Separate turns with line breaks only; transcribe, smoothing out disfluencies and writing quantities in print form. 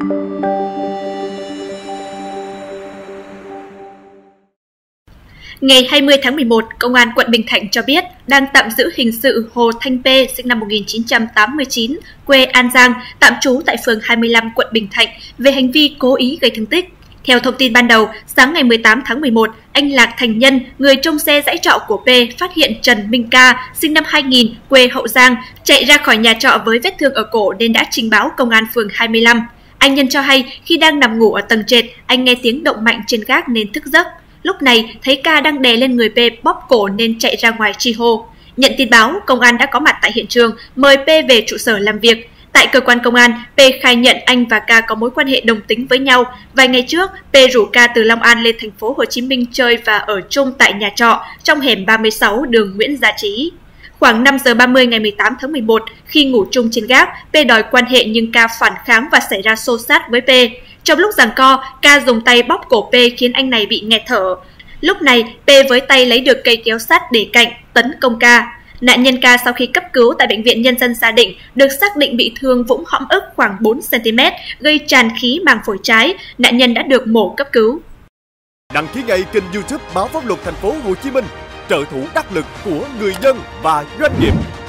Ngày 20 tháng 11, Công an quận Bình Thạnh cho biết đang tạm giữ hình sự Hồ Thanh P, sinh năm 1989, quê An Giang, tạm trú tại phường 25 quận Bình Thạnh về hành vi cố ý gây thương tích. Theo thông tin ban đầu, sáng ngày 18 tháng 11, anh Lạc Thành Nhân, người trông xe dãy trọ của P, phát hiện Trần Minh Ca, sinh năm 2000, quê Hậu Giang, chạy ra khỏi nhà trọ với vết thương ở cổ nên đã trình báo Công an phường 25. Anh Nhân cho hay khi đang nằm ngủ ở tầng trệt, anh nghe tiếng động mạnh trên gác nên thức giấc. Lúc này, thấy Ca đang đè lên người P bóp cổ nên chạy ra ngoài chi hô. Nhận tin báo, công an đã có mặt tại hiện trường, mời P về trụ sở làm việc. Tại cơ quan công an, P khai nhận anh và Ca có mối quan hệ đồng tính với nhau. Vài ngày trước, P rủ Ca từ Long An lên thành phố Hồ Chí Minh chơi và ở chung tại nhà trọ trong hẻm 36 đường Nguyễn Gia Trí. Khoảng 5 giờ 30 ngày 18 tháng 11, khi ngủ chung trên gác, P đòi quan hệ nhưng Ca phản kháng và xảy ra xô xát với P. Trong lúc giằng co, Ca dùng tay bóp cổ P khiến anh này bị nghẹt thở. Lúc này, P với tay lấy được cây kéo sắt để cạnh, tấn công Ca. Nạn nhân Ca sau khi cấp cứu tại Bệnh viện Nhân dân Gia Định được xác định bị thương vũng hõm ức khoảng 4 cm, gây tràn khí màng phổi trái. Nạn nhân đã được mổ cấp cứu.
Đăng ký ngay kênh YouTube Báo Pháp Luật Thành phố Hồ Chí Minh, trợ thủ đắc lực của người dân và doanh nghiệp.